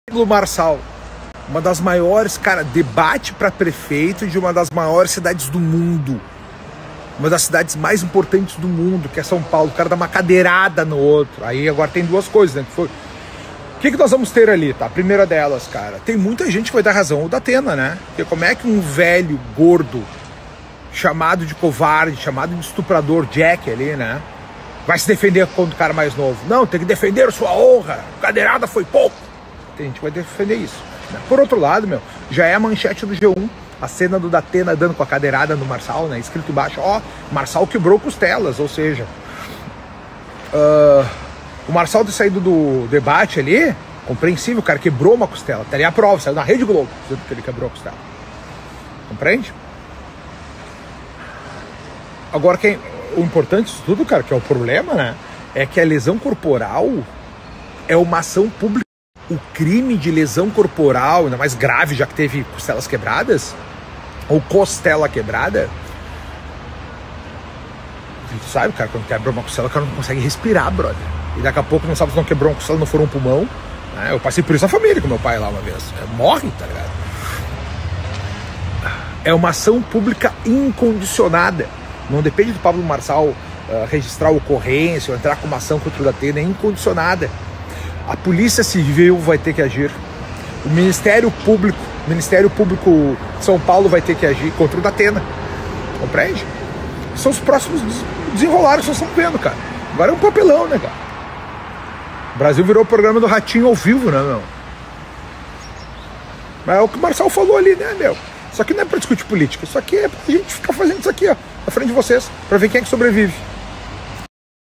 Pablo Marçal, uma das maiores, cara, debate para prefeito de uma das maiores cidades do mundo. Uma das cidades mais importantes do mundo, que é São Paulo. O cara dá uma cadeirada no outro. Aí agora tem duas coisas, né? O que nós vamos ter ali, tá? A primeira delas, cara, tem muita gente que vai dar razão ao Datena, né? Porque como é que um velho gordo, chamado de covarde, chamado de estuprador, Jack ali, né? Vai se defender contra o cara mais novo? Não, tem que defender a sua honra. Cadeirada foi pouco. Tem gente que vai defender isso, né? Por outro lado, meu, já é a manchete do G1. A cena do Datena dando com a cadeirada no Marçal, né? Escrito embaixo, ó, Marçal quebrou costelas, ou seja, o Marçal ter saído do debate ali, compreensível, o cara quebrou uma costela, teria a prova, saiu na Rede Globo, dizendo que ele quebrou a costela. Compreende? Agora, o importante disso tudo, cara, que é o problema, né? É que a lesão corporal é uma ação pública. O crime de lesão corporal, ainda mais grave, já que teve costelas quebradas, ou costela quebrada, sabe, cara, quando quebra uma costela, o cara não consegue respirar, brother. E daqui a pouco não sabe se não quebrou uma costela, não for um pulmão, né? Eu passei por isso na família com meu pai lá uma vez. Morre, tá ligado? É uma ação pública incondicionada. Não depende do Pablo Marçal registrar ocorrência ou entrar com uma ação contra o Datena, é incondicionada. A Polícia Civil vai ter que agir. O Ministério Público de São Paulo vai ter que agir contra o Datena. Compreende? São os próximos desenrolares que nós estamos vendo, cara. Agora é um papelão, né, cara? O Brasil virou o programa do Ratinho ao vivo, né, meu? Mas é o que o Marçal falou ali, né, meu? Isso aqui não é pra discutir política. Isso aqui é pra gente ficar fazendo isso aqui, ó, na frente de vocês, pra ver quem é que sobrevive.